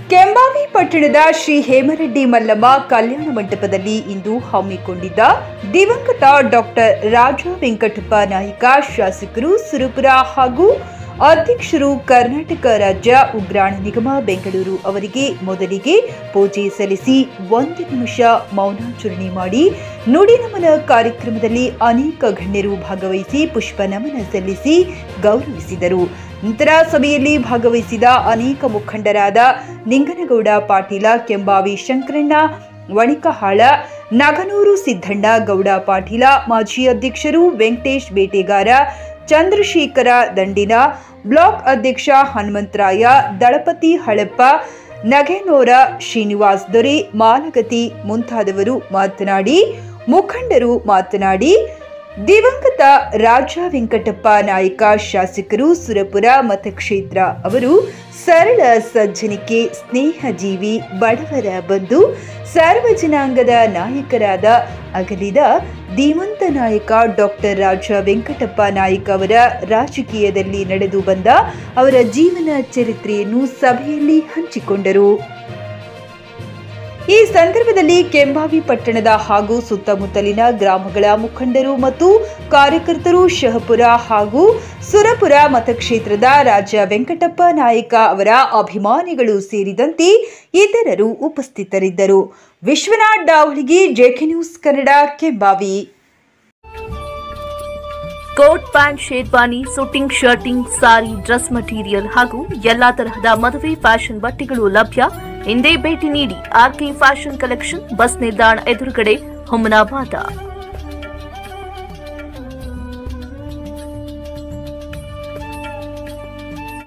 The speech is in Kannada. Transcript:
ಕೆಂಬಾವಿ ಪಟ್ಟಣದ ಶ್ರೀ ಹೇಮರೆಡ್ಡಿ ಮಲ್ಲಮ್ಮ ಕಲ್ಯಾಣ ಮಂಟಪದಲ್ಲಿ ಇಂದು ಹಮ್ಮಿಕೊಂಡಿದ್ದ ದಿವಂಗತ ಡಾಕ್ಟರ್ ರಾಜ ವೆಂಕಟಪ್ಪ ನಾಯ್ಕ ಶಾಸಕರು ಸುರಪುರ ಹಾಗೂ ಅಧ್ಯಕ್ಷರು ಕರ್ನಾಟಕ ರಾಜ್ಯ ಉಗ್ರಾಣ ನಿಗಮ ಬೆಂಗಳೂರು ಅವರಿಗೆ ಮೊದಲಿಗೆ ಪೂಜೆ ಸಲ್ಲಿಸಿ 1 ನಿಮಿಷ ಮೌನಾಚರಣೆ ಮಾಡಿ ನುಡಿ ನಮನ ಕಾರ್ಯಕ್ರಮದಲ್ಲಿ ಅನೇಕ ಗಣ್ಯರು ಭಾಗವಹಿಸಿ ಪುಷ್ಪ ನಮನ ಸಲ್ಲಿಸಿ ಗೌರವಿಸಿದರು. ನಂತರ ಸಭೆಯಲ್ಲಿ ಭಾಗವಹಿಸಿದ ಅನೇಕ ಮುಖಂಡರಾದ ನಿಂಗನಗೌಡ ಪಾಟೀಲ, ಕೆಂಬಾವಿ ಶಂಕರಣ್ಣ ವಣಿಕಹಾಳ, ನಗನೂರು ಸಿದ್ದಣ್ಣ ಗೌಡ ಪಾಟೀಲ, ಮಾಜಿ ಅಧ್ಯಕ್ಷರು ವೆಂಕಟೇಶ್ ಬೇಟೆಗಾರ, ಚಂದ್ರಶೇಖರ ದಂಡಿನ, ಬ್ಲಾಕ್ ಅಧ್ಯಕ್ಷ ಹನುಮಂತರಾಯ, ದಳಪತಿ ಹಳಪ್ಪ, ನಗೆನೋರ ಶ್ರೀನಿವಾಸ್ ದೊರೆ, ಮಾಲಗತಿ ಮುಂತಾದವರು ಮುಖಂಡರು ಮಾತನಾಡಿ ದಿವಂಗತ ರಾಜ ವೆಂಕಟಪ್ಪ ನಾಯ್ಕ ಶಾಸಕರು ಸುರಪುರ ಮತಕ್ಷೇತ್ರ ಅವರು ಸರಳ ಸಜ್ಜನಿಕೆ, ಸ್ನೇಹಜೀವಿ, ಬಡವರ ಬಂಧು, ಸಾರ್ವಜನಾಂಗದ ನಾಯಕರಾದ ಅಗಲಿದ ಧೀಮಂತ ನಾಯಕ ಡಾಕ್ಟರ್ ರಾಜ ವೆಂಕಟಪ್ಪ ನಾಯ್ಕ ಅವರ ರಾಜಕೀಯದಲ್ಲಿ ನಡೆದು ಬಂದ ಅವರ ಜೀವನ ಚರಿತ್ರೆಯನ್ನು ಸಭೆಯಲ್ಲಿ ಹಂಚಿಕೊಂಡರು. ಈ ಸಂದರ್ಭದಲ್ಲಿ ಕೆಂಬಾವಿ ಪಟ್ಟಣದ ಹಾಗೂ ಸುತ್ತಮುತ್ತಲಿನ ಗ್ರಾಮಗಳ ಮುಖಂಡರು ಮತ್ತು ಕಾರ್ಯಕರ್ತರು, ಶಹಪುರ ಹಾಗೂ ಸುರಪುರ ಮತಕ್ಷೇತ್ರದ ರಾಜ ವೆಂಕಟಪ್ಪ ನಾಯ್ಕ ಅವರ ಅಭಿಮಾನಿಗಳು ಸೇರಿದಂತೆ ಇತರರು ಉಪಸ್ಥಿತರಿದ್ದರು. Vishwanath Davalagi, JK news Kannada, Kembhavi. Coat pant, sherwani, suiting, shirting, sari, dress material ಹಾಗೂ ಎಲ್ಲಾ ತರಹದ ಮದುವೆ ಫ್ಯಾಷನ್ ಬಟ್ಟೆಗಳು ಲಭ್ಯ. ಹಿಂದೆ ಭೇಟಿ ನೀಡಿ. ಆರ್ಕೆ ಫ್ಯಾಷನ್ ಕಲೆಕ್ಷನ್, ಬಸ್ ನಿಲ್ದಾಣ ಎದುರುಗಡೆ, ಹುಮನಾಬಾದ.